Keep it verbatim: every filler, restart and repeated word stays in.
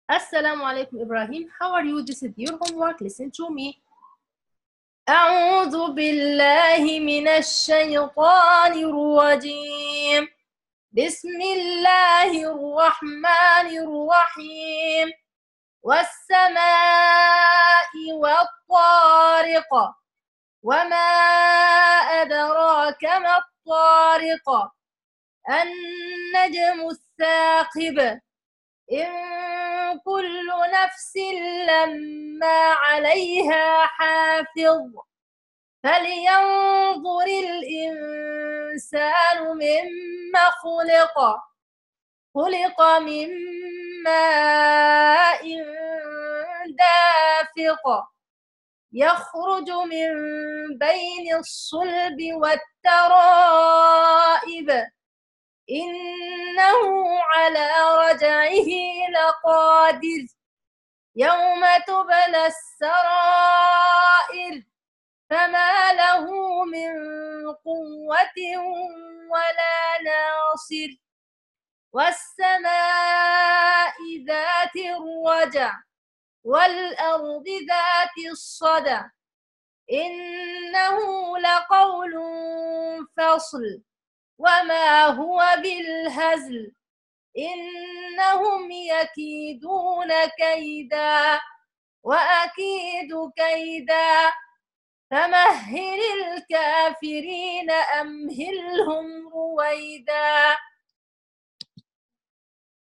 Assalamu alaikum Ibrahim. How are you? This is your homework. Listen to me. أعوذ بالله من الشيطان الرجيم. بسم الله الرحمن الرحيم. والسماء والطارق وما أدراك ما الطارق النجم الثاقب إن كل نفس لما عليها حافظ فلينظر الإنسان مما خلق خلق من ماء دافق يخرج من بين الصلب والترائب إنه على رجعه لقادر يوم تبلى السرائر فما له من قوة ولا ناصر والسماء ذات الرجع والأرض ذات الصدع إنه لقول فصل وما هو بالهزل إنهم يكيدون كيدا وأكيد كيدا فمهل الكافرين أمهلهم رويدا